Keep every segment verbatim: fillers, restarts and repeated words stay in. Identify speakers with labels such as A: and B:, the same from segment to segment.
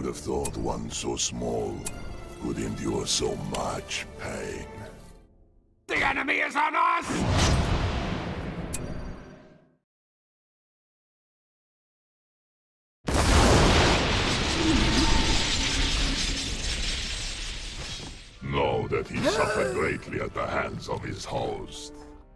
A: have thought one so small could endure so much pain?
B: The enemy is on us!
A: Know that he suffered greatly at the hands of his host.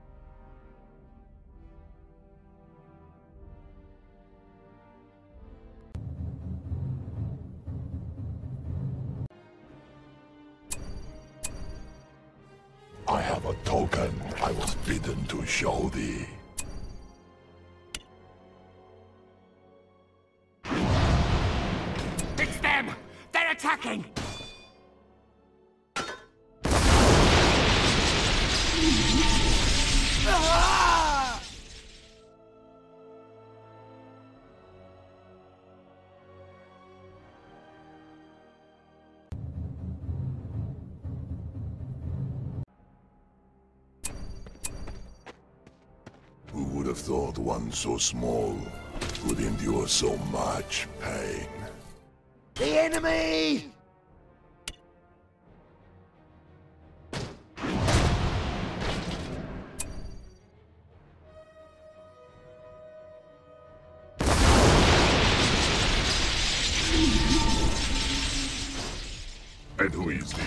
A: I have a token I was bidden to show thee.
B: It's them! They're attacking!
A: Who would have thought one so small could endure so much pain?
B: The enemy!
A: And who is this?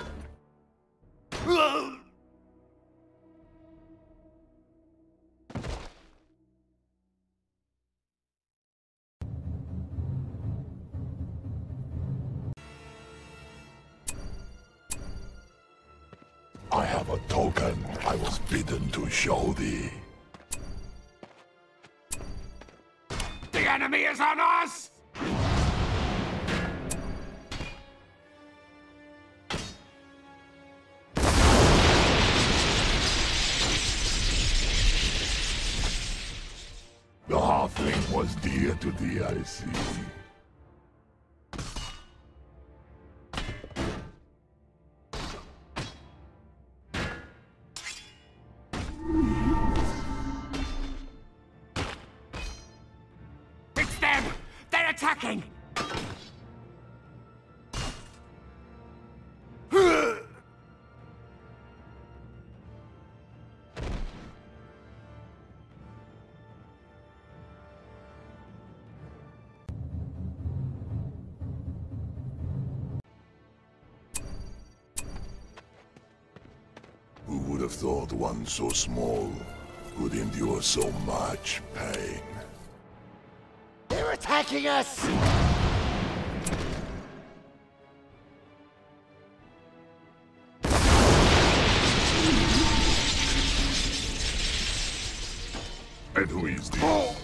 A: I have a token I was bidden to show thee.
B: The enemy is on us!
A: The halfling was dear to thee, I see.
B: It's them! They're attacking!
A: Who would have thought one so small could endure so much pain?
B: They're attacking us!
A: And who is this?